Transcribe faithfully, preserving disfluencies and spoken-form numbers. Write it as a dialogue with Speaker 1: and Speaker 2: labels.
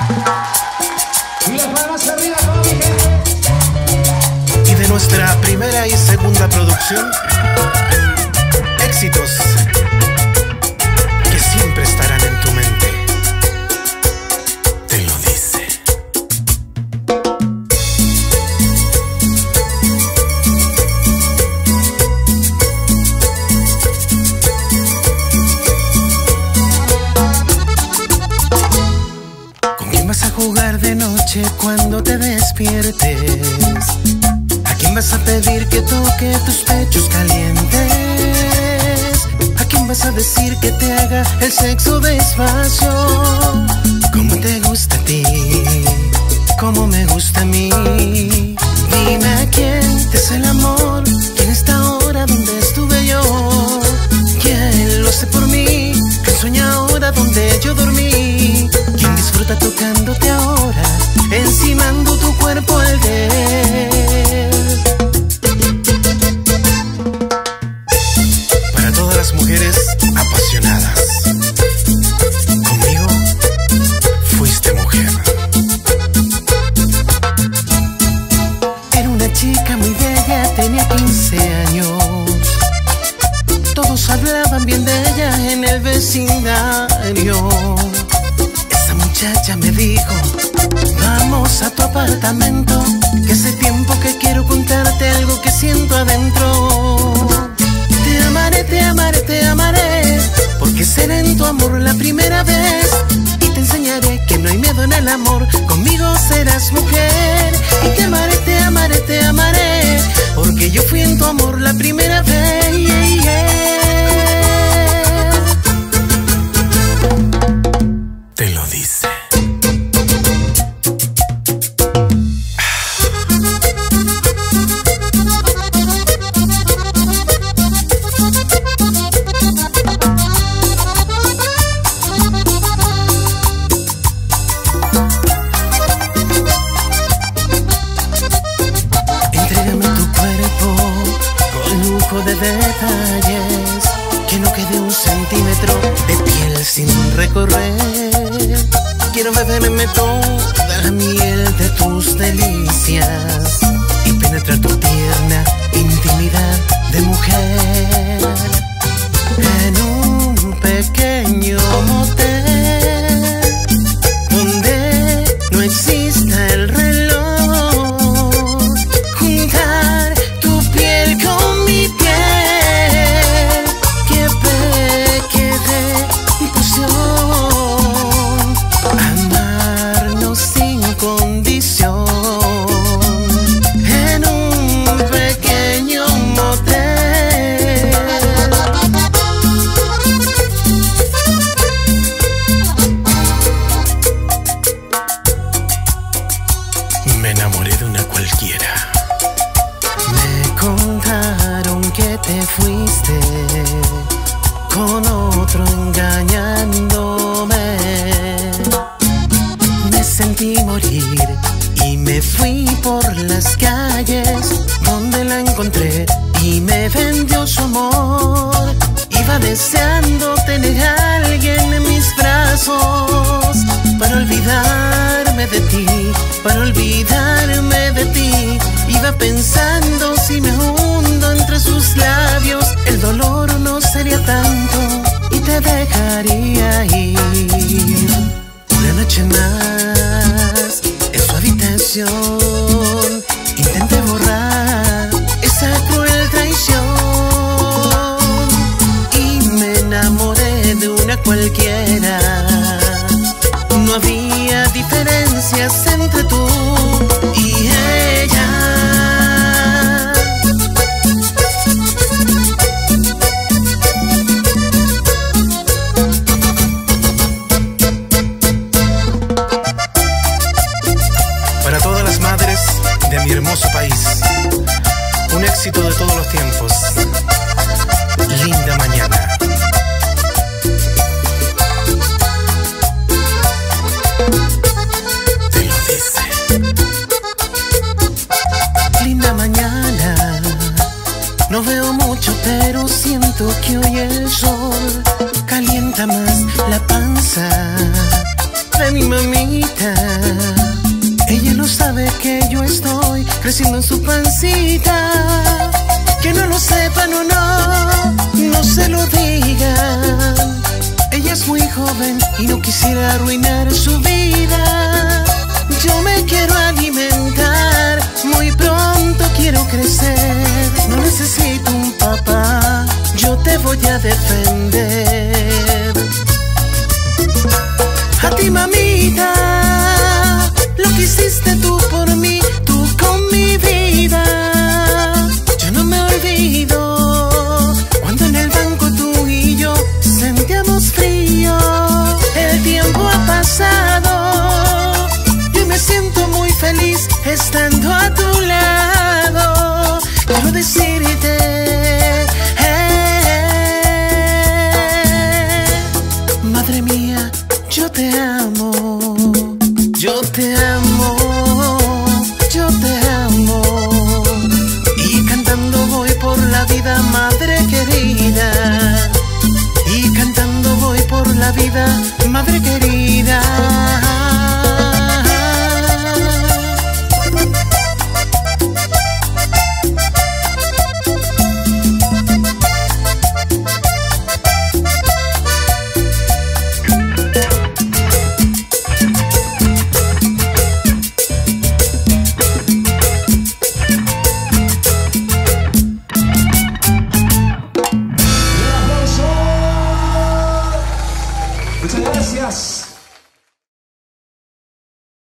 Speaker 1: Y las manos arriba, como mi gente.
Speaker 2: Y de nuestra primera y segunda producción, éxitos que siempre estarán en tu mente. Te lo dice. ¿Con quién vas a jugar de noche cuando te despiertes? ¿A quién vas a pedir que toque tus pechos calientes? ¿A quién vas a decir que te haga el sexo despacio? ¿Cómo te gusta a ti? ¿Cómo me gusta a mí? Dime a quién te hace el amor, quién está ahora donde estuve yo, quién lo hace por mí, quién sueña ahora donde yo dormí, quién disfruta tocándote ahora, encimando tu cuerpo al de él. Para todas las mujeres apasionadas, conmigo fuiste mujer. Era una chica muy bella, tenía quince años. Todos hablaban bien de ella en el vecindario. Esa muchacha me dijo: vamos a tu apartamento, que hace tiempo que quiero contarte algo que siento adentro. Te amaré, te amaré, te amaré, porque seré en tu amor la primera vez. Y te enseñaré que no hay miedo en el amor, conmigo serás mujer. Y te amaré, te amaré, te amaré, porque yo fui en tu amor la primera vez. Yeah, yeah. Te lo dice. Entrégame tu cuerpo con lujo de detalles, que no quede un centímetro de piel sin recorrer. Quiero beberme toda la miel de tus delicias y penetrar tu tierna intimidad de mujer. En un pequeño motel donde no exista el reloj, juntar tu piel con mi piel, que peque de pasión, amarnos sin condición. En un pequeño motel, me enamoré de una cualquiera. Me contaron que te fuiste con otro engañándome. Me sentí morir y me fui por las calles donde la encontré y me vendió su amor. Iba deseando tener a alguien en mis brazos para olvidarme de ti, para olvidarme de ti. Iba pensando, si me hundo entre sus labios, el dolor no sería tanto y te dejaría ir. Una noche más en su habitación intenté borrar esa cruel traición y me enamoré de una cualquiera. No había diferencias entre tú y ella. Para todas las madres de mi hermoso país, un éxito de todos los tiempos. Linda mañana. en su pancita. Que no lo sepan o no, no se lo digan. Ella es muy joven y no quisiera arruinar su vida. Yo me quiero alimentar, muy pronto quiero crecer. No necesito un papá, yo te voy a defender. A ti, mamita, lo que hiciste tú por mí, tú con mi vida. Yo no me olvido cuando en el banco tú y yo sentíamos frío. El tiempo ha pasado y me siento muy feliz estando a tu lado. Quiero decirte, eh, madre mía, yo te amo, yo te amo.